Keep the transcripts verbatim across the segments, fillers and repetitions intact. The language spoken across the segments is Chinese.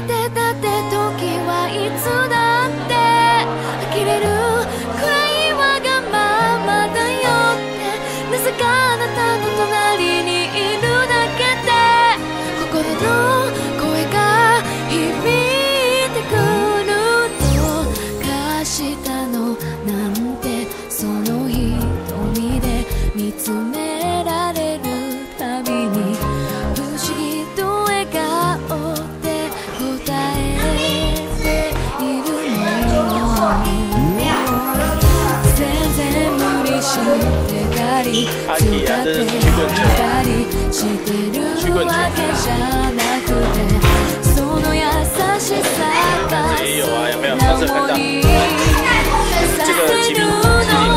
ってだって時はいつだって呆れるくらいわがままだよってなぜかあなたの隣にいるだけで心の声が響いてくるとかしたのなんてその瞳で見つめられるたびに不思議と笑顔で答えているの全然無理してたり使ってみたりしてるわけじゃなくてその優しさが素直にさせるの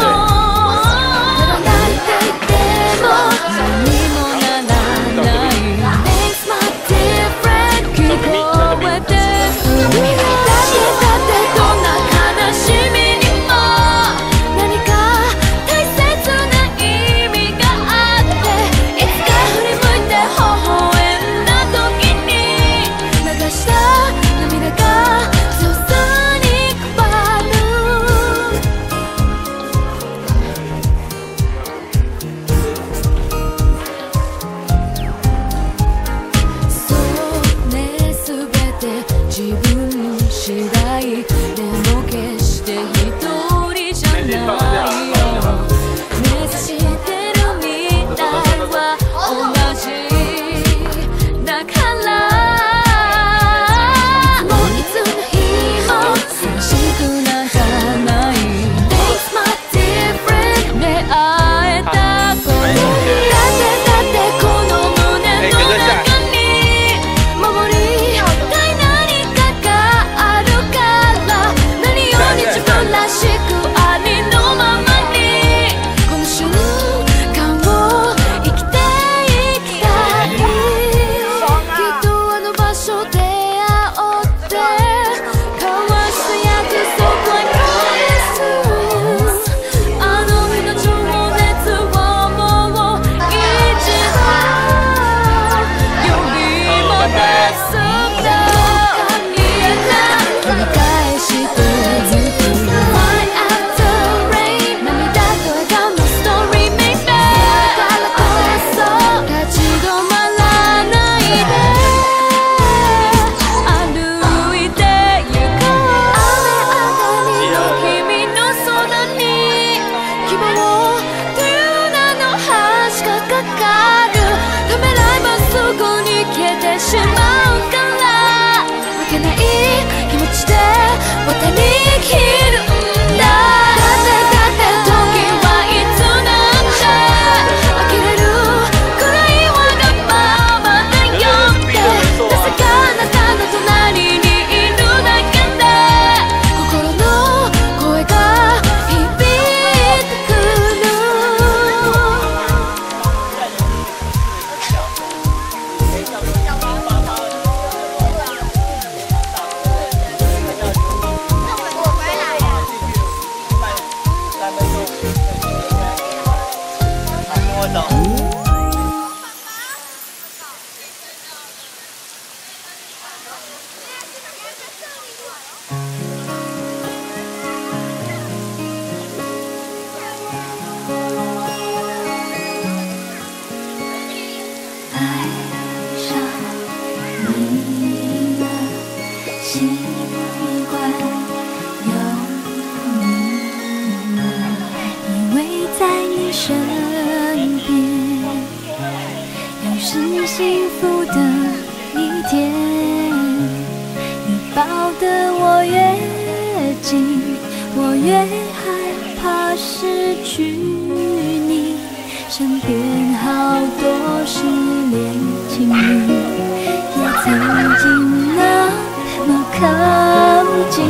幸福的一天，你抱得我越紧，我越害怕失去你。身边好多失恋情侣，也曾经那么靠近。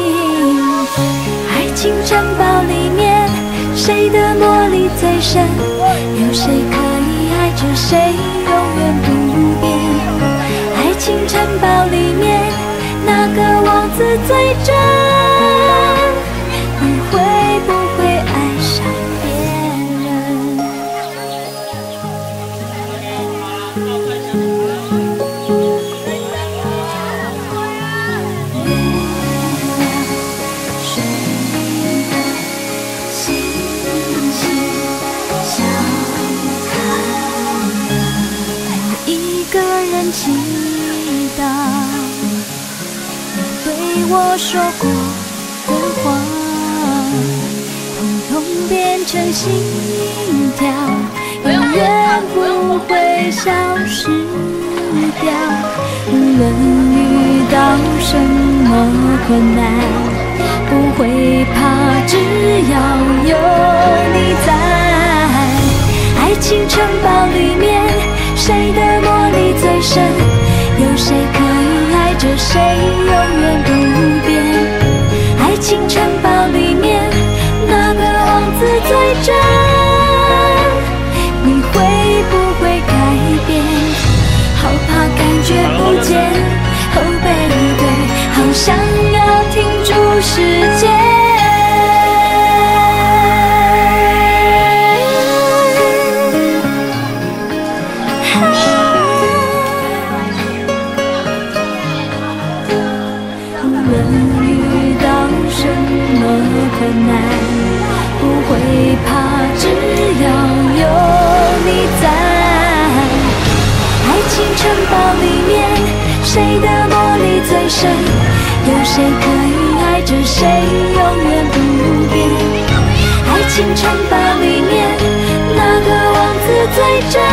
爱情城堡里面，谁的魔力最深？有谁可以爱着谁？ 永远不变，爱情城堡里面那个王子最真，你会不会爱上别人？ 到你对我说过的话，统统变成心跳，永远不会消失掉。无论遇到什么困难，不会怕，只要有你在。爱情城堡里面，谁的魔力最深？有谁可以爱着谁永远不变？爱情城堡里面，哪个王子最真？你会不会改变？好怕感觉不见，Oh baby， 好想要停住时间。困难不会怕，只要有你在。爱情城堡里面，谁的魔力最深？有谁可以爱着谁永远不变？爱情城堡里面，哪个王子最真？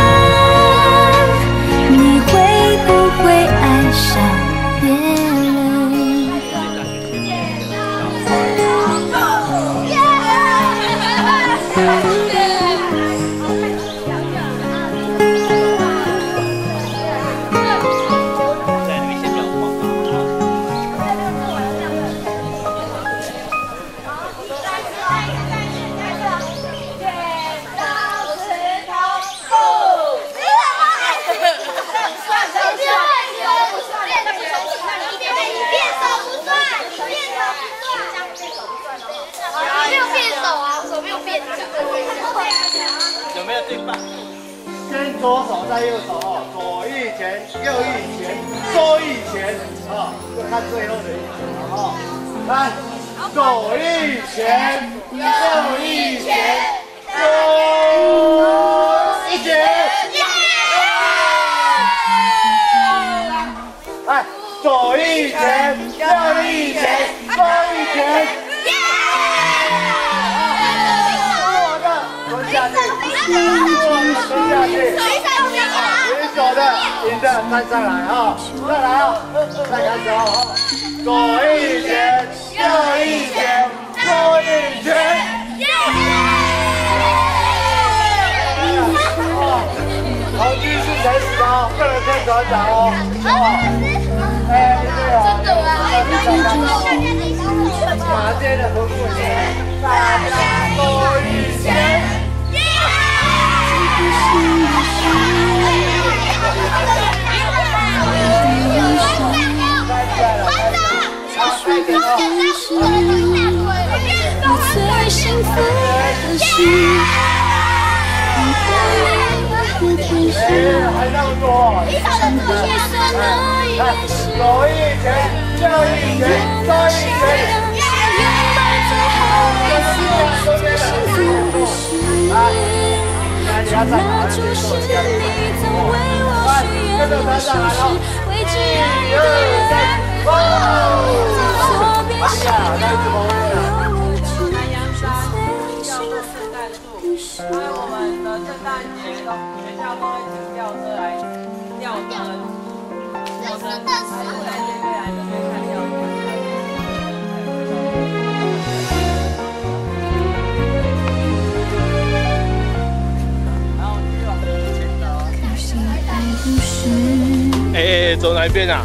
你会不会爱上别人？ 有没有对半？先左手再右手哦，左一拳，右一拳，左一拳啊，就看最后的一拳了哦。来，左一拳，右一拳，左一拳。来，左一拳，右一拳，左一拳。下去，蹲下去，举手的，赢的站上来啊，再来啊，再开始啊，左一拳，右一拳，左一拳，好，第一是谁死的？个人先转掌哦，哎，对啊，真的啊，马街的红布鞋，大家左一拳。 我最幸福的事，你对我的天使，想和你算那一件事， 左一拳，右一拳，左一拳， 拥抱最后一次最幸福的事。就那就是你曾为我许愿的手势，为只爱一个人，在左边是右边无知，是最幸福的事。 还有我们的圣诞节都学校都会请吊车来吊灯，吊灯还是在这边来这边看吊灯。 哎，走哪一边啊？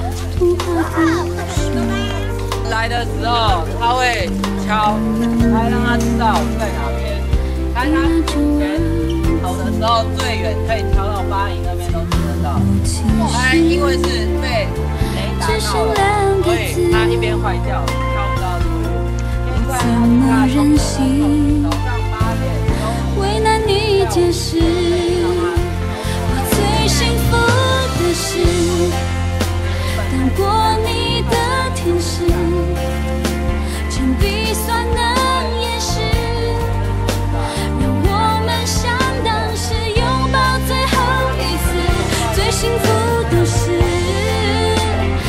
来的时候他会敲，来让他知道在哪边。看他远走的时候最远可以敲到巴黎那边都听得到。他因为是被雷打到了，所以他一边坏掉，敲不到多远。 怎么忍心早上八点为难你解释？我最幸福的事，当过你的天使，铅笔算能掩饰，让我们像当时拥抱最后一次。最幸福的事，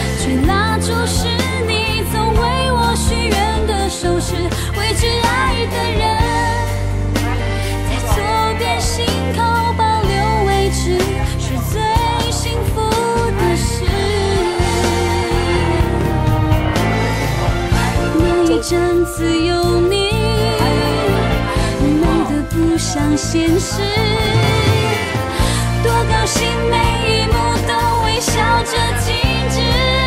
实。多高兴，每一幕都微笑着静止。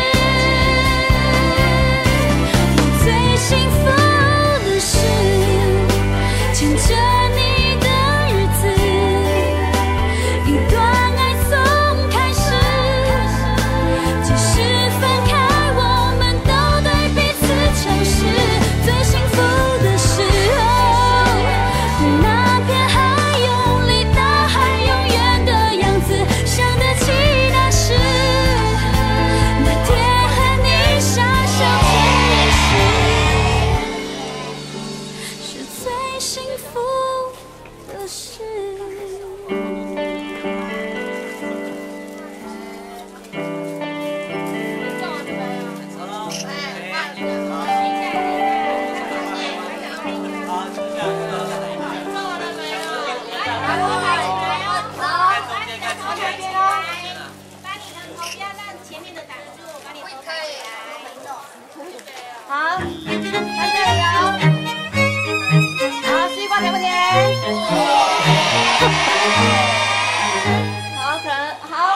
我最幸福的是牵着你的日子，一段爱从开始，即使分开，我们都对彼此诚实。最幸福的时候，那片海用力大海永远的样子，想得起那时，那天和你傻笑甜言时，是最幸福的事。 好，看这里哦。好，西瓜甜不甜？好，可能好。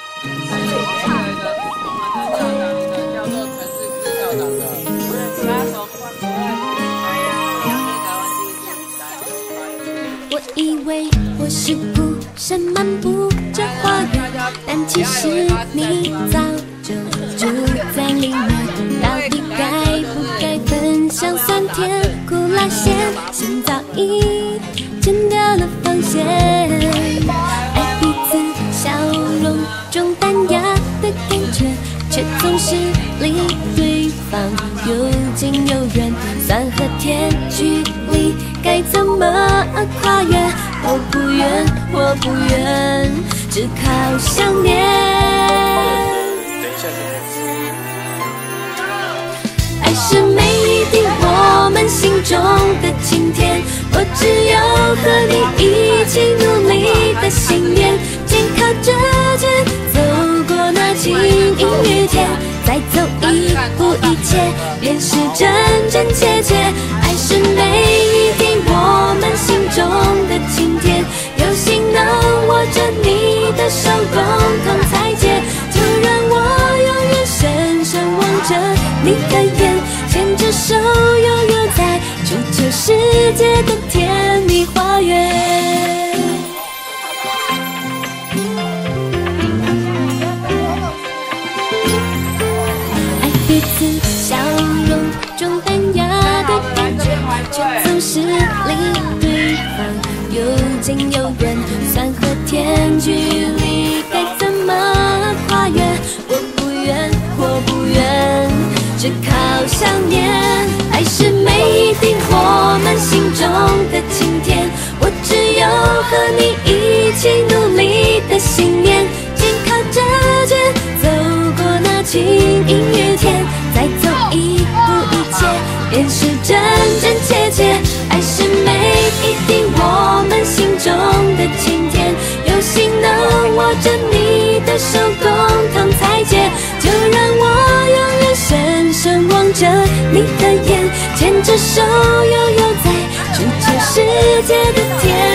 叫做城市制造党的，他从国外台湾第一次。 我以为我是孤身漫步这花园，但其实你早就住在里面。到底该不该分享酸甜苦辣咸？心早已剪掉了防线，爱彼此笑容中淡雅的感觉，却总是离对方又近又远。酸和甜距离该怎么跨越？我不愿，我不愿，只靠想念。爱是每一滴我们心中的晴天，我只有和你一起努力的信念，肩靠着肩走过那晴阴雨天，再走一步一切便是真真切切。爱是每一滴我们心中的晴天，有心能握着你的手共同采撷，就让我永远深深望着你的眼，牵着手悠悠在追求世界的甜蜜花园。爱彼此笑容中淡雅的感觉，却总是离对方又近又远。酸和甜距离该怎么跨越？我不愿，我不愿，只靠想念。爱是每一滴我们心中的晴天，我只有和你一起努力的信念，肩靠着肩走过那晴阴雨天，再走一步一切便是真真切切。爱是每一滴我们心中的晴天，有心能握着你的手共同采撷，就让我永远深深望着你的眼，牵着手悠悠在追求世界的甜